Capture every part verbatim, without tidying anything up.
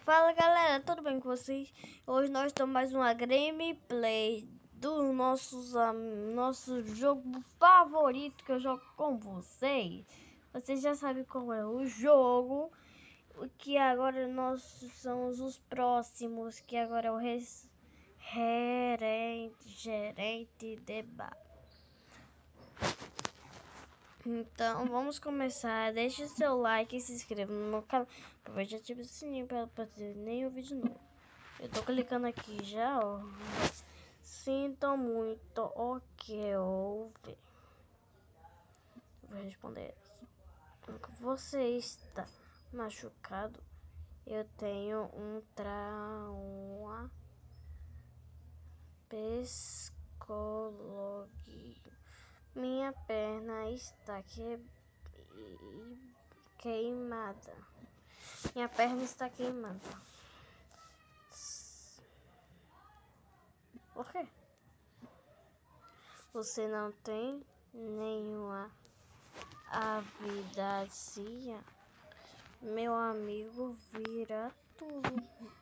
Fala galera, tudo bem com vocês? Hoje nós estamos mais uma gameplay do nossos, um, nosso jogo favorito que eu jogo com vocês. Vocês já sabem qual é o jogo, que agora nós somos os próximos, que agora é o res, gerente, gerente de bar. Então vamos começar. Deixe seu like e se inscreva no meu canal. Aproveite e ative o sininho para não perder nenhum vídeo novo. Eu tô clicando aqui já, ó. Sinto muito o que houve. Vou responder. Você está machucado? Eu tenho um trauma psicológico. Minha perna está que... queimada. Minha perna está queimada. Por quê? Você não tem nenhuma avidacia? Meu amigo vira tudo.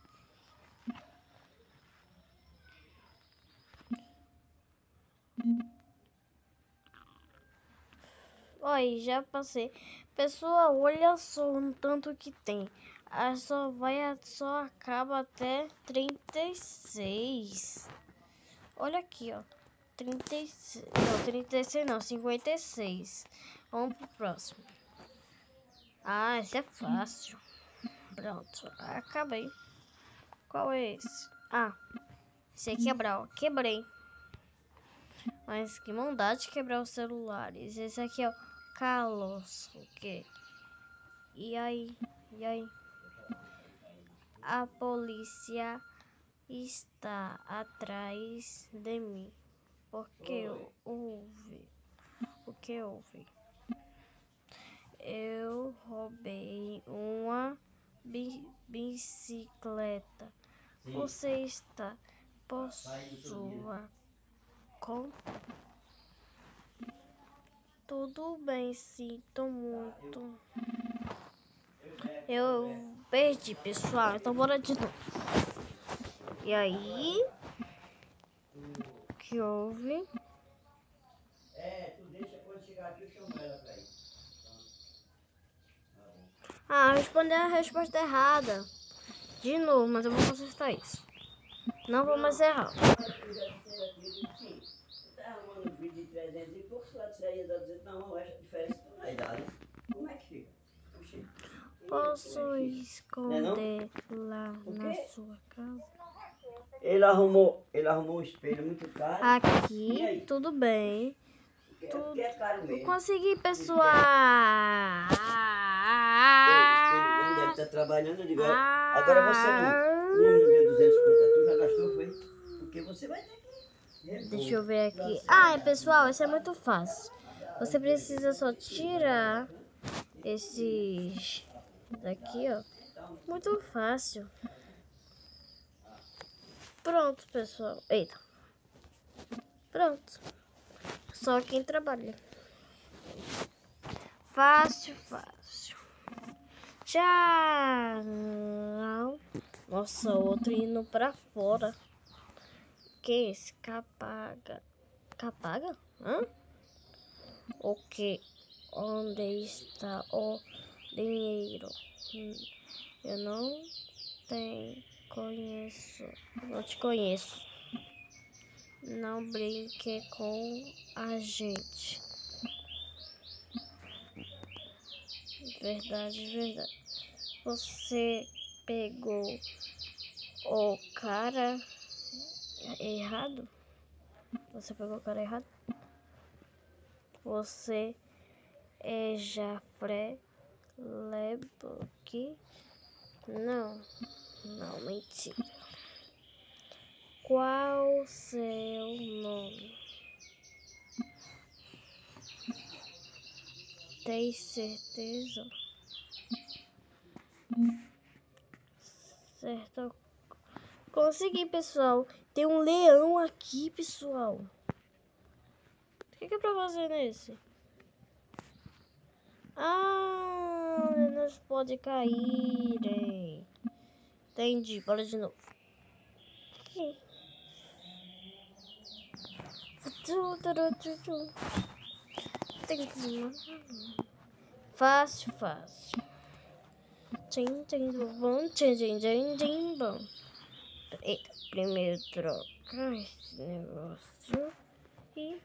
Oi, já passei. Pessoal, olha só o tanto que tem. A só vai, só acaba até trinta e seis. Olha aqui, ó. trinta e seis. Não, trinta e seis não, cinquenta e seis. Vamos pro próximo. Ah, esse é fácil. Pronto, acabei. Qual é esse? Ah, esse é quebrar, ó. Quebrei. Mas que maldade quebrar os celulares. Esse aqui é o Carlos. O quê? E aí? E aí? A polícia está atrás de mim. Por que houve? O que houve? Eu roubei uma bi bicicleta. Sim. Você está por sua conta? Tudo bem, sinto muito. Eu perdi, pessoal. Então bora de novo. E aí? O que houve? É, tu deixa quando chegar aqui eu chamo ela pra ir. Ah, respondeu a resposta errada. De novo, mas eu vou consertar isso. Não vou mais errar. Eu já disse aqui, você tá arrumando um vídeo de trezentos e poucos lá de sair da duzentos, não, essa diferença não vai dar, né? Como é que fica? Puxa. Posso esconder lá na sua casa? Ele arrumou, ele arrumou um espelho muito caro. Aqui, tudo bem. Porque, tudo... porque é caro mesmo. Eu consegui, pessoal. Ele, ele não deve estar trabalhando, eu digo, agora você não, não me deu duzentos contas, tu já gastou, foi? Porque você vai ter que... Deixa eu ver aqui. Ah, pessoal, isso é muito fácil. Você precisa só tirar esses daqui, ó. Muito fácil. Pronto, pessoal. Eita. Pronto. Só quem trabalha. Fácil, fácil. Tchau. Nossa, outro indo pra fora. Que esse? Capaga. Capaga? Hã? O que? Onde está o dinheiro? Eu não tenho, conheço, não te conheço. Não brinque com a gente. Verdade, verdade. Você pegou o cara errado? Você pegou o cara errado? Você é Jafré Leblanc? Não, não, mentira. Qual seu nome? Tem certeza? Certo. Consegui, pessoal. Tem um leão aqui, pessoal. O que, que é pra fazer nesse? Ah, não pode cair. Entendi, bora de novo. Fácil, fácil. Tchim, tchim, bom, tchim, tchim, tchim, tchim, bom. Eita, primeiro troca esse negócio e...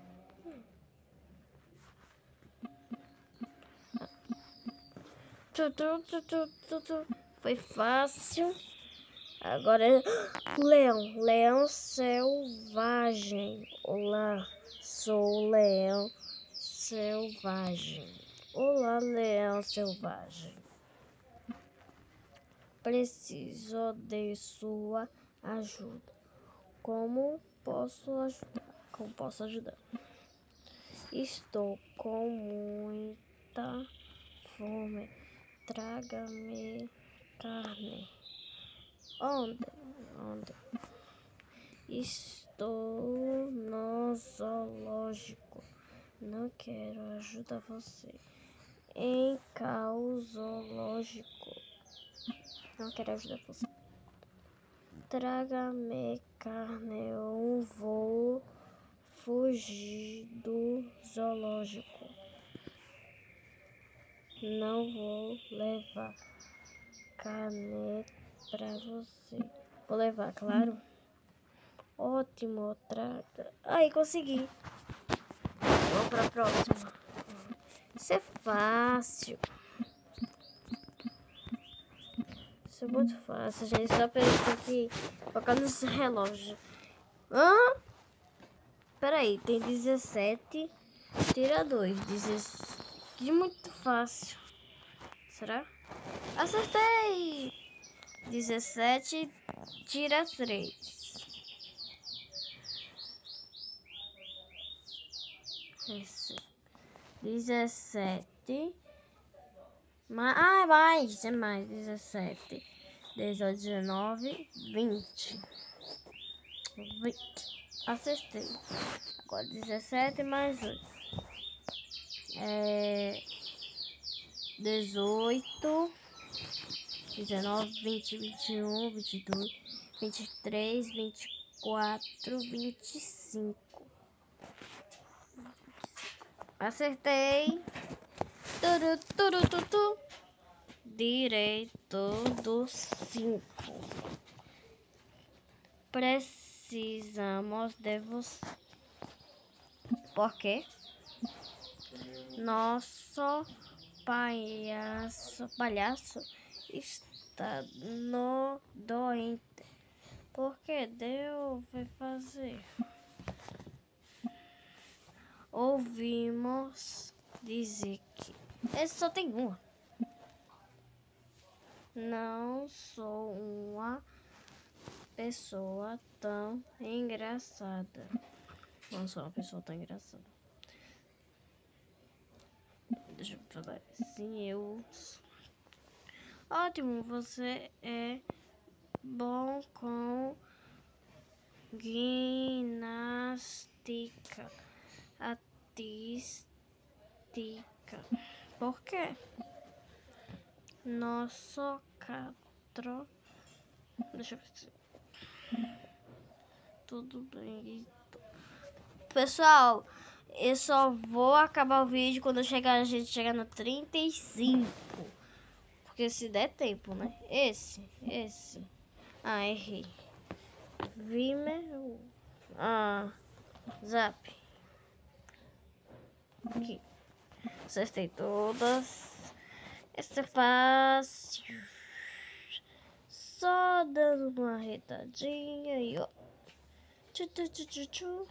Tu, tu, tu, tu, tu, tu. Foi fácil. Agora é leão, leão selvagem. Olá, sou leão selvagem. Olá, leão selvagem. Preciso de sua ajuda. Como posso ajudar? Como posso ajudar? Estou com muita fome. Traga-me carne. Onde? Onde? Estou no zoológico. Não quero ajudar você. Em o zoológico. Não quero ajudar você. Traga-me carne. Eu vou fugir do zoológico. Não vou levar carne pra você. Vou levar, claro. Ótimo, traga. Aí, consegui. Vamos pra próxima. Isso é fácil. Isso é muito fácil, gente. Só pra isso aqui, colocar nesse relógio. Hã? Peraí, tem dezessete. Tira dois. dezessete. Que muito fácil. Será? Acertei! dezessete, tira três. Esse. dezessete. Mais, ah, é mais, é mais. dezessete, dezoito, dezenove, vinte. vinte. Acertei. Agora dezessete mais oito. É... dezoito, dezenove, vinte, vinte e um, vinte e dois, vinte e três, vinte e quatro, vinte e cinco. Acertei. Turu, turu, turu, turu. Direito do cinco. Precisamos de você. Por quê? Nosso palhaço, palhaço está no doente. Por que deve fazer? Ouvimos dizer que... Esse só tem uma. Não sou uma pessoa tão engraçada. Não sou uma pessoa tão engraçada. Deixa eu falar assim, eu... Ótimo, você é bom com ginástica artística. Por quê? Nosso catro... Deixa eu ver se... Tudo bem. Pessoal, eu só vou acabar o vídeo quando eu chegar, a gente chegar no trinta e cinco. Porque se der tempo, né? Esse, esse. Ah, errei. Vimeo. Ah, Zap. Aqui. Acertei todas. Esse é fácil. Só dando uma retadinha e ó. Tchu, tchu, tchu, tchu, tchu.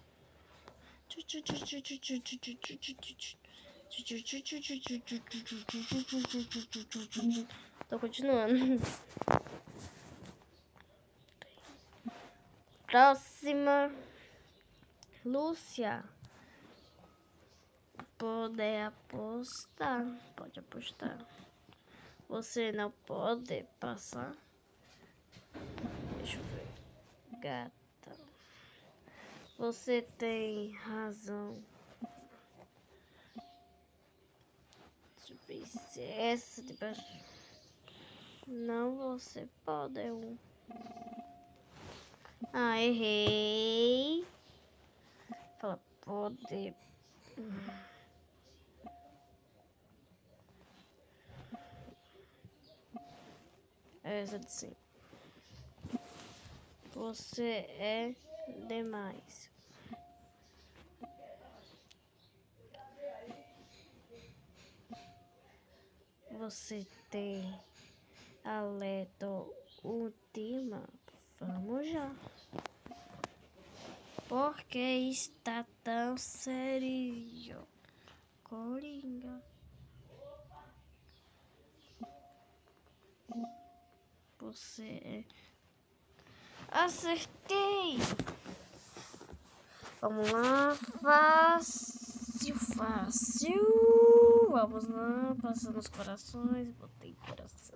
Tô continuando. Próxima. Lúcia. Pode apostar. Pode apostar. Você não pode passar. Deixa eu ver. Gata. Você tem razão. Deixa eu ver se é essa de baixo. Não, você pode. Eu... Ah, errei. Fala, pode. Essa de sim. Você é demais. Você tem alerta última. Vamos já. Por que está tão sério? Coringa. Você é... Acertei! Vamos lá. Fácil, fácil. Vamos lá. Passando os corações. Botei coração.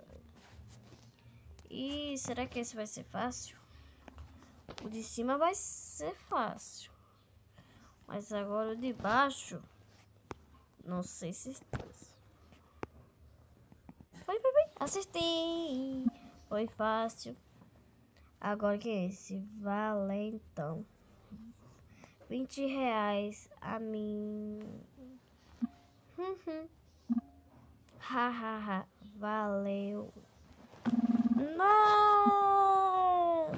E será que esse vai ser fácil? O de cima vai ser fácil. Mas agora o de baixo... Não sei se está. Foi, foi, foi. Acertei. Foi fácil. Agora que é esse? Valentão. vinte reais a mim. Hahaha. Valeu. Não.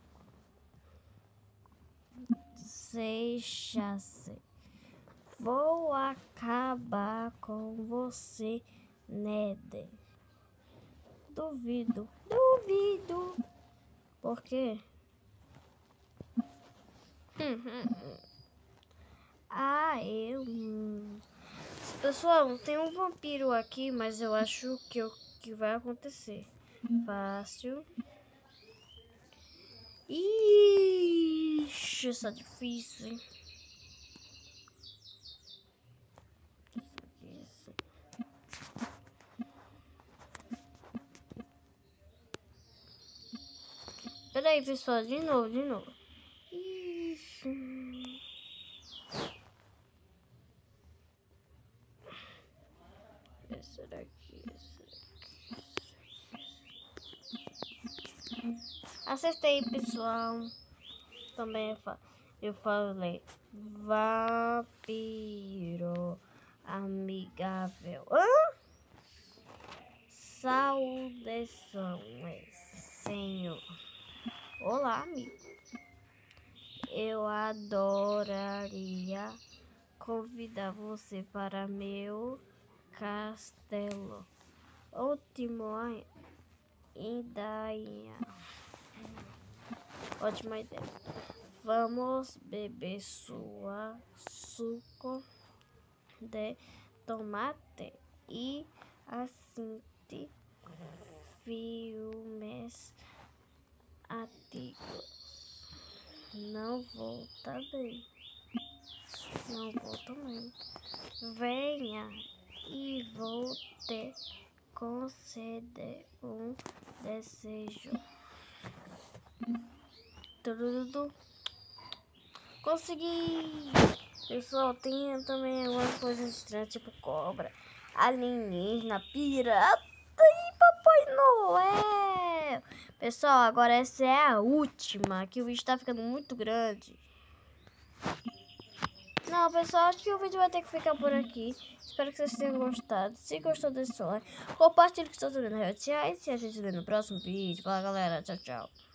Deixa-se. Vou acabar com você, Ned. Duvido. Duvido. Por quê? Ah, eu... Pessoal, tem um vampiro aqui, mas eu acho que o que vai acontecer. Fácil. Ixi, isso é difícil, hein? Isso. Peraí, pessoal, de novo, de novo. Ixi. Esse daqui, esse daqui. Acertei, pessoal. Também eu falei vampiro amigável. Hã? Saudações, senhor. Olá, amigo. Eu adoraria convidar você para meu castelo. Ótimo ideia. Ótima ideia. Vamos beber sua suco de tomate e assistir filmes antigos. Não vou também. Não vou também. Venha e vou te conceder um desejo. Tudo. Consegui! Pessoal, tem também algumas coisas estranhas, tipo cobra, alienígena, pirata e Papai Noel. Pessoal, agora essa é a última, que o vídeo tá ficando muito grande. Não, pessoal, acho que o vídeo vai ter que ficar por aqui. Espero que vocês tenham gostado. Se gostou desse like, compartilhe com seus amigos nas redes sociais. E a gente vê no próximo vídeo. Fala, galera. Tchau, tchau.